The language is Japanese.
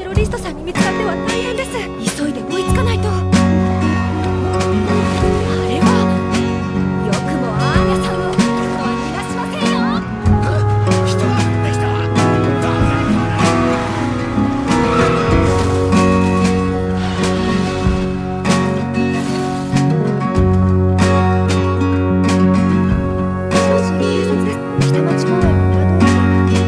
ロリストさんに見つかっては大変です。